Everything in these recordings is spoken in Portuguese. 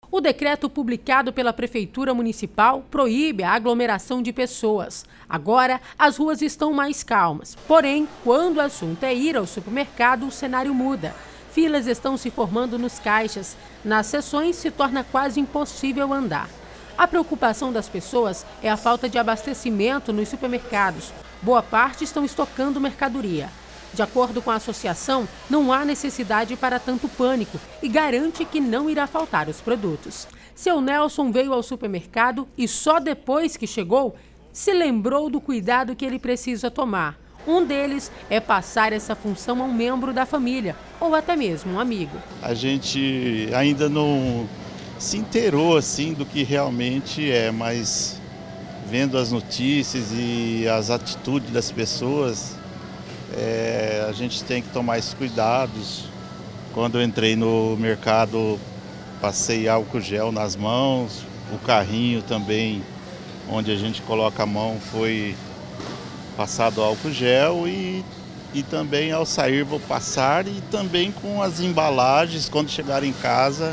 O decreto publicado pela Prefeitura Municipal proíbe a aglomeração de pessoas. Agora, as ruas estão mais calmas. Porém, quando o assunto é ir ao supermercado, o cenário muda. Filas estão se formando nos caixas. Nas seções, se torna quase impossível andar. A preocupação das pessoas é a falta de abastecimento nos supermercados. Boa parte estão estocando mercadoria. De acordo com a associação, não há necessidade para tanto pânico e garante que não irá faltar os produtos. Seu Nelson veio ao supermercado e só depois que chegou, se lembrou do cuidado que ele precisa tomar. Um deles é passar essa função a um membro da família ou até mesmo um amigo. A gente ainda não se inteirou assim do que realmente é, mas vendo as notícias e as atitudes das pessoas, a gente tem que tomar esses cuidados. Quando eu entrei no mercado, passei álcool gel nas mãos, o carrinho também, onde a gente coloca a mão, foi passado álcool gel e também ao sair vou passar, e também com as embalagens, quando chegar em casa,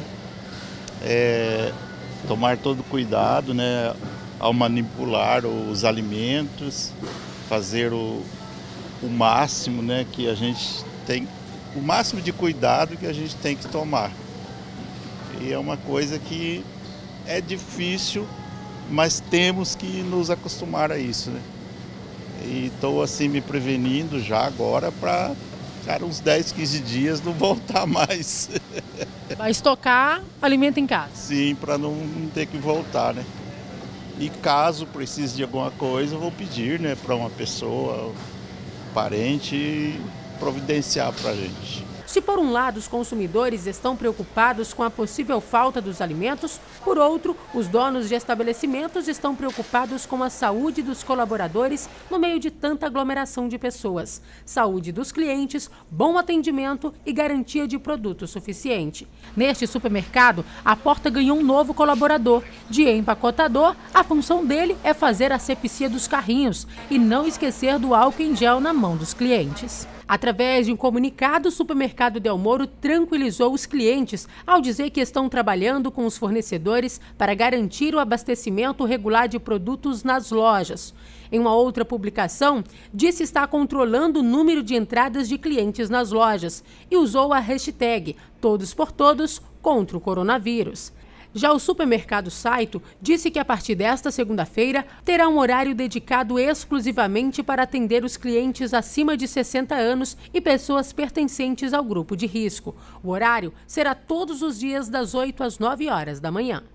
tomar todo cuidado, né, ao manipular os alimentos, fazer o máximo, né, que a gente tem, o máximo de cuidado que a gente tem que tomar. E é uma coisa que é difícil, mas temos que nos acostumar a isso, né? E estou assim me prevenindo já agora para, uns 10, 15 dias não voltar mais. Vai estocar alimento em casa? Sim, para não ter que voltar, né? E caso precise de alguma coisa, eu vou pedir, né, para uma pessoa, parente, providenciar para a gente. Se por um lado os consumidores estão preocupados com a possível falta dos alimentos, por outro, os donos de estabelecimentos estão preocupados com a saúde dos colaboradores no meio de tanta aglomeração de pessoas. Saúde dos clientes, bom atendimento e garantia de produto suficiente. Neste supermercado, a Porta ganhou um novo colaborador. De empacotador, a função dele é fazer a asepsia dos carrinhos e não esquecer do álcool em gel na mão dos clientes. Através de um comunicado, o Supermercado Del Moro tranquilizou os clientes ao dizer que estão trabalhando com os fornecedores para garantir o abastecimento regular de produtos nas lojas. Em uma outra publicação, disse estar controlando o número de entradas de clientes nas lojas e usou a hashtag Todos por Todos contra o coronavírus. Já o supermercado Saito disse que a partir desta segunda-feira terá um horário dedicado exclusivamente para atender os clientes acima de 60 anos e pessoas pertencentes ao grupo de risco. O horário será todos os dias das 8 às 9 horas da manhã.